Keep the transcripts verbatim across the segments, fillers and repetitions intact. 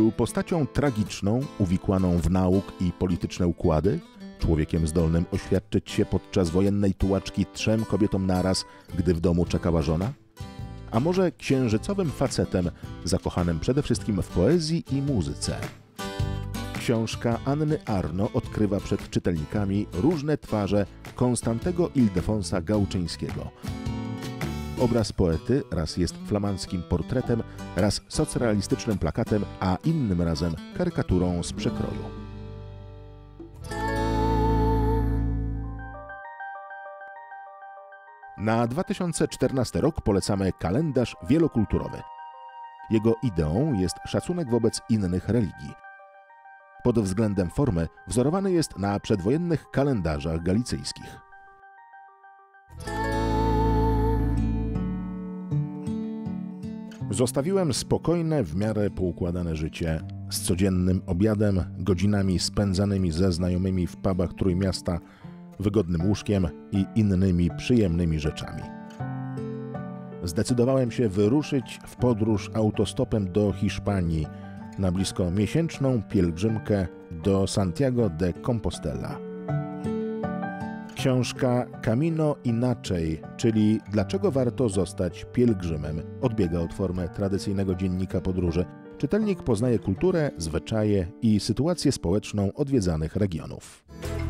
Był postacią tragiczną, uwikłaną w nauk i polityczne układy, człowiekiem zdolnym oświadczyć się podczas wojennej tułaczki trzem kobietom naraz, gdy w domu czekała żona? A może księżycowym facetem, zakochanym przede wszystkim w poezji i muzyce? Książka Anny Arno odkrywa przed czytelnikami różne twarze Konstantego Ildefonsa Gałczyńskiego. Obraz poety raz jest flamandzkim portretem, raz socrealistycznym plakatem, a innym razem karykaturą z przekroju. Na dwa tysiące czternasty rok polecamy kalendarz wielokulturowy. Jego ideą jest szacunek wobec innych religii. Pod względem formy wzorowany jest na przedwojennych kalendarzach galicyjskich. Zostawiłem spokojne, w miarę poukładane życie z codziennym obiadem, godzinami spędzanymi ze znajomymi w pubach Trójmiasta, wygodnym łóżkiem i innymi przyjemnymi rzeczami. Zdecydowałem się wyruszyć w podróż autostopem do Hiszpanii na blisko miesięczną pielgrzymkę do Santiago de Compostela. Książka Camino Inaczej, czyli Dlaczego warto zostać pielgrzymem, odbiega od formy tradycyjnego dziennika podróży. Czytelnik poznaje kulturę, zwyczaje i sytuację społeczną odwiedzanych regionów.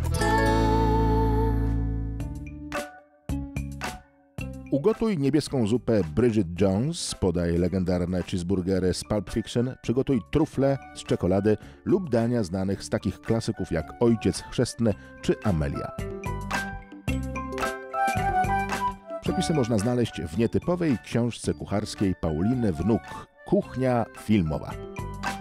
Ugotuj niebieską zupę Bridget Jones, podaj legendarne cheeseburgery z Pulp Fiction, przygotuj trufle z czekolady lub dania znanych z takich klasyków jak Ojciec Chrzestny czy Amelia. Przepisy można znaleźć w nietypowej książce kucharskiej Pauliny Wnuk – Kuchnia filmowa.